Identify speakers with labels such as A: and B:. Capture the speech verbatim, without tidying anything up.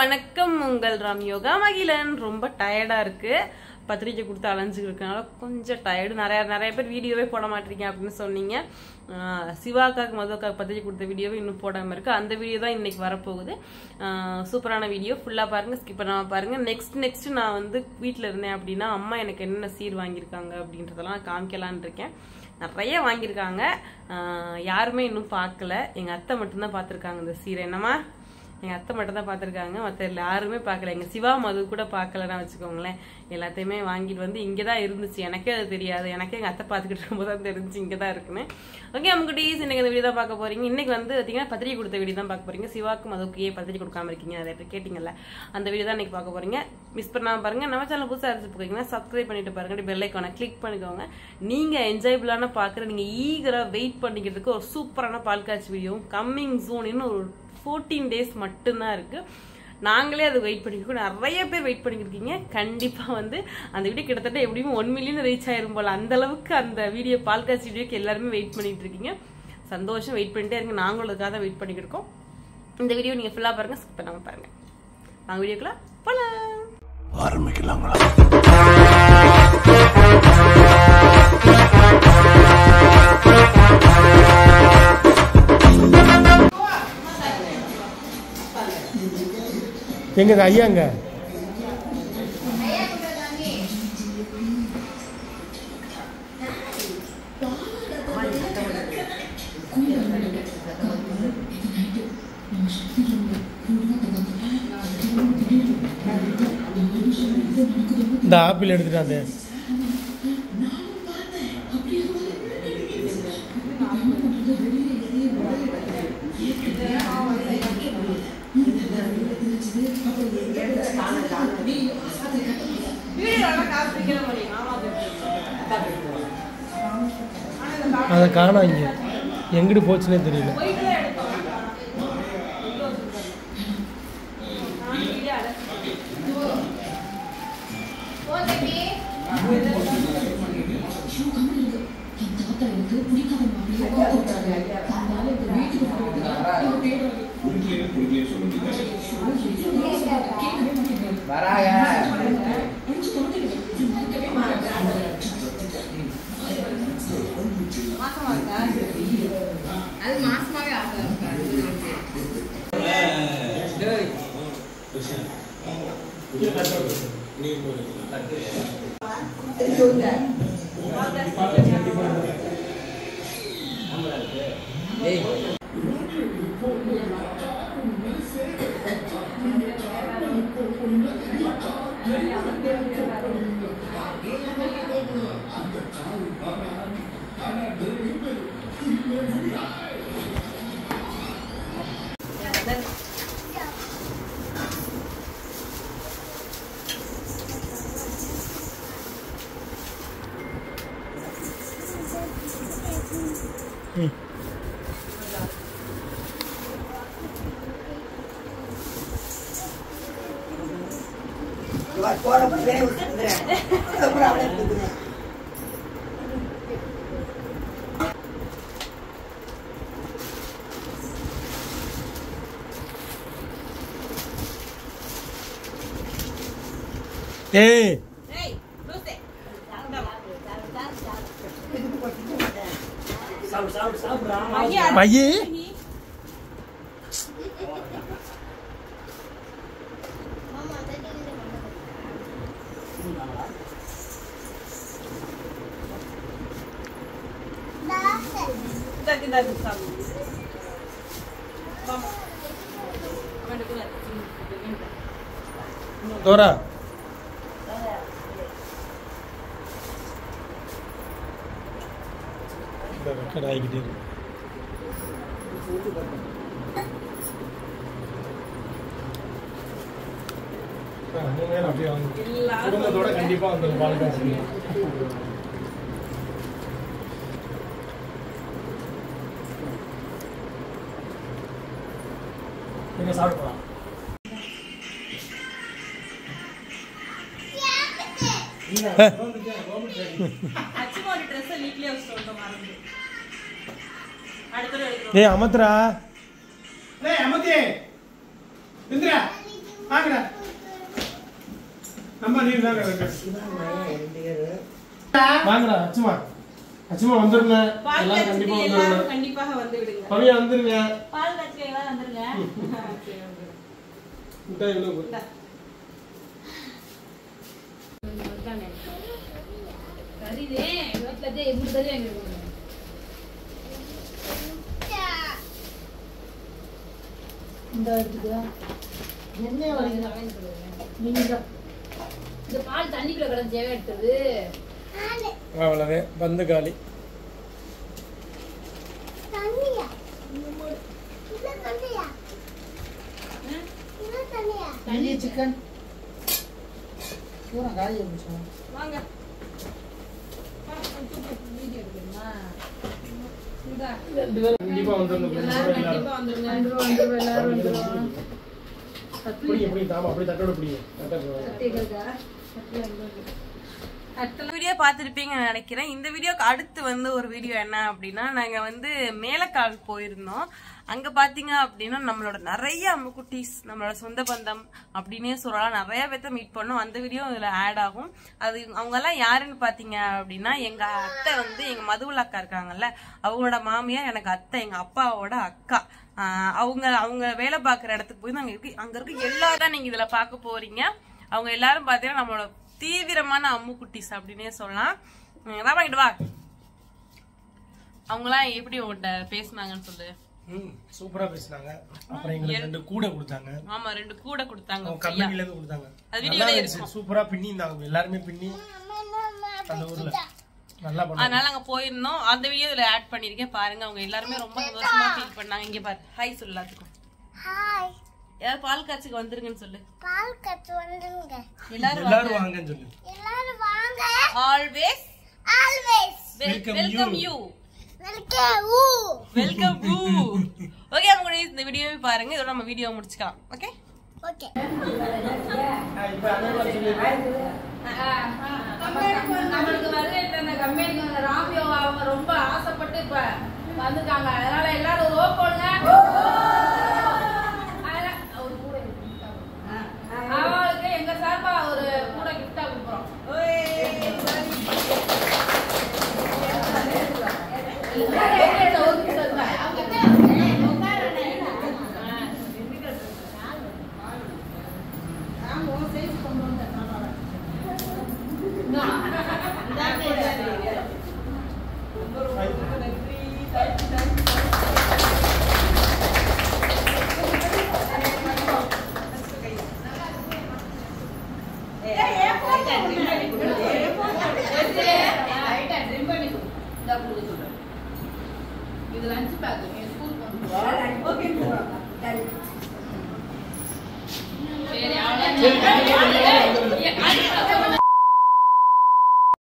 A: வணக்கம் உங்கள் ராம் யோகா மகிழன். ரொம்ப டயர்டா இருக்கு, பத்திரிக்கை கொடுத்து அலைஞ்சுக்கு இருக்கனால கொஞ்சம் டயர்டு. நிறைய நிறைய பேர் வீடியோவே போட மாட்டீங்க அப்படின்னு சொன்னீங்க. சிவாக்காக்கு மதுக்காக்கு பத்திரிக்கை கொடுத்த வீடியோவே இன்னும் போடாமல் இருக்கு. அந்த வீடியோ தான் இன்னைக்கு வரப்போகுது. சூப்பரான வீடியோ, ஃபுல்லாக பாருங்க, ஸ்கிப் பண்ணாமல் பாருங்க. நெக்ஸ்ட் நெக்ஸ்ட் நான் வந்து வீட்டில் இருந்தேன் அப்படின்னா அம்மா எனக்கு என்னென்ன சீர் வாங்கியிருக்காங்க அப்படின்றதெல்லாம் காமிக்கலான் இருக்கேன். நிறைய வாங்கியிருக்காங்க, யாருமே இன்னும் பார்க்கல. எங்கள் அத்தை மட்டும்தான் பார்த்துருக்காங்க இந்த சீரை. என்னம்மா, எங்கள் அத்தை மட்டும் தான் பார்த்துருக்காங்க, மற்ற யாருமே பார்க்கல. எங்கள் சிவா மது கூட பார்க்கலன்னா வச்சுக்கோங்களேன். எல்லாத்தையுமே வாங்கிட்டு வந்து இங்கே தான் இருந்துச்சு, எனக்கே அது தெரியாது. எனக்கே எங்கள் அத்தை பார்த்துக்கிட்டு இருக்கும்போது தான் தெரிஞ்சு இங்கே தான் இருக்குன்னு. ஓகே, நமக்கு டீஸ் இன்னைக்கு இந்த வீடியோ தான் பார்க்க போறீங்க. இன்னைக்கு வந்து பார்த்தீங்கன்னா பத்திரிக்கை கொடுத்த வீடியோ தான் பார்க்க போறீங்க. சிவாக்கு மதுக்கு ஏன் பத்திரிக்கை கொடுக்காம இருக்கீங்க நிறைய பேர் கேட்டிங்கல்ல, அந்த வீடியோ தான் இன்னைக்கு பார்க்க போறீங்க. மிஸ் பண்ணாமல் பாருங்க. நம்ம சேனல் புதுசாக அரிசி போகிறீங்கன்னா சப்ஸ்கிரைப் பண்ணிட்டு பாருங்க, பெல் ஐக்கானை கிளிக் பண்ணிக்கோங்க. நீங்கள் என்ஜாயபிளான பார்க்குற, நீங்கள் ஈகராக வெயிட் பண்ணிக்கிறதுக்கு ஒரு சூப்பரான பால் காய்ச்சி வீடியோவும் கம்மிங் சூன் இன்னும் ஒரு ஃபோர்டீன் டேஸ் மட்டும்தான் இருக்கு. நாங்களே அது வெயிட் பண்ணிருக்கோம், நிறைய பேர் வெயிட் பண்ணிருக்கீங்க. கண்டிப்பா வந்து அந்த வீடியோ கிட்டத்தட்ட எப்படியும் ஒன் மில்லியன் ரீச் ஆயிரும் போல. அந்த அளவுக்கு அந்த வீடியோ பால் காய்ச்சி வீடியோக்கு எல்லாருமே வெயிட் பண்ணிட்டு இருக்கீங்க. சந்தோஷம், வெயிட் பண்ணிட்டே இருங்க. நாங்களும் அதுக்காக தான் வெயிட் பண்ணிட்டு இருக்கோம். இந்த வீடியோ நீங்க ஃபுல்லா பாருங்க, ஸ்கிப் பண்ணாம பாருங்க. நாங்க வீடியோக்குள்ள போலாம், ஆரம்பிக்கலாங்களா?
B: எங்க ஐயாங்க இந்த ஆப்பிள் எடுத்துட்டாங்க. அதை காணோம், இங்க எங்கிட்டு போச்சுன்னே தெரியல. ஏய் பையே தோரா ரெக்கார்ட் ஆகிக்கிட்டே இருக்கு. அப்படியே குடும்பத்தோட கண்டிப்பா வந்து பால் காய்ச்சி நீங்க சாப்பிடலாம். ஏய் அமத்ரா,
C: ஏய் அமத்தே இந்திரா
B: வாங்கடா அம்மா நீ வாங்க வாங்கடா அச்சுமா அச்சுமா வந்துருங்க எல்லாரும் கண்டிப்பா வந்துருங்க
A: கண்டிப்பாக வந்து விடுங்க
B: பவியா வந்துருங்க
A: பால் காய்ச்சி எல்லாம் வந்துருங்க
B: முட்டை எவ்வளவு
C: சரிதே வீட்லதே எப்படி தெரியும் எங்களுக்கு இந்த எடுத்துக்கோ என்ன வரீங்க நீங்க இந்த பால் தண்ணிக்குள்ள கிடந்து சேவை எடுத்தது
B: அவ்வளவே பந்து காலி
D: தண்ணியா இல்ல தண்ணியா இல்ல தண்ணியா
C: தண்ணி சிக்கன் பூரா காலி ஆயிடுச்சு
A: வாங்க
C: வீடியோ எடுக்கணுமா
B: ரெண்டு பேரும் கண்டிப்பா வந்துருங்க
A: கண்டிப்பா வந்துருங்க
C: வந்துருவோம் எல்லாரும் வந்துருவோம்
B: அப்படி எப்படி தாமா அப்படி தட்டோட பிடிங்க தட்டோட
A: வீடியோ பார்த்துருப்பீங்கன்னு நினைக்கிறேன். இந்த வீடியோக்கு அடுத்து வந்து ஒரு வீடியோ என்ன அப்படின்னா, நாங்க வந்து மேலக்கால் போயிருந்தோம். அங்க பாத்தீங்க அப்படின்னா நம்மளோட நிறைய அம்முக்குட்டீஸ், நம்மளோட சொந்த பந்தம் அப்படின்னே சொல்லலாம், நிறைய பேர்த்த மீட் பண்ணோம். அந்த வீடியோ இதுல ஆட் ஆகும். அது அவங்க எல்லாம் யாருன்னு பாத்தீங்க அப்படின்னா, எங்க அத்தை வந்து எங்க மதுவுல அக்கா இருக்காங்கல்ல, அவங்களோட மாமியார் எனக்கு அத்தை, எங்க அப்பாவோட அக்கா. ஆஹ் அவங்க அவங்க வேலை பார்க்குற இடத்துக்கு போய் அங்க இருக்கு அங்க இருக்கு எல்லாரும் நீங்க இதுல பார்க்க போறீங்க. அவங்க எல்லாரும் பாத்தீங்கன்னா நம்மளோட தீவிரமான அம்மு குட்டிஸ் அப்படின்னே சொல்லலாம். வாங்கிட்டு வா. அவங்களாம் எப்படி உங்கள்கிட்ட பேசினாங்கன்னு சொல்லு.
B: ம் சூப்பரா பேசினாங்க. அப்புறம் எங்களுக்கு ரெண்டு கூடை கொடுத்தாங்க.
A: ஆமா ரெண்டு கூடை கொடுத்தாங்க.
B: கம்பெனில இருந்து கொடுத்தாங்க.
A: அது வீடியோல இருக்கு.
B: சூப்பரா பின்னி இருந்தாங்க. எல்லாரும் பின்னி அந்த ஊர்ல நல்லா பண்ணாங்க.
A: அதனால அங்க போயிருந்தோம். அந்த வீடியோ இதுல ஆட் பண்ணிருக்கேன் பாருங்க. அவங்க எல்லாரும் ரொம்ப சந்தோஷமா ஃபீல் பண்ணாங்க. இங்க பாரு. ஹாய் சொல்லு எல்லாத்துக்கும்.
D: ஹாய்.
A: யார் பால் காய்ச்சிக்கு வந்துருங்கன்னு சொல்லு.
D: பால் காய்ச்சி வந்துருங்க.
A: எல்லாரும்
B: எல்லாரும் வாங்கன்னு சொல்லு.
D: எல்லாரும் வாங்க.
A: Always
D: always
A: welcome you.
D: Welcome you.
A: Welcome you. Okay அவங்க இந்த வீடியோவை பாருங்க. இதோட நம்ம வீடியோ முடிச்சுக்கலாம். Okay
D: okay.
B: இப்போ அண்ணா சொல்லு.
C: நம்மளுக்கு வரல கம்பெனிக்கு வந்த ராமியோ அவங்க ரொம்ப ஆசைப்பட்டு இப்ப வந்துட்டாங்க. அதனால எல்லாரும் ஓ போடுங்க. அவங்களுக்கு எங்க சார்பா ஒரு கூட கிஃப்டா கொடுக்குறோம். இது லஞ்ச் பேக் ஸ்கூல் சரி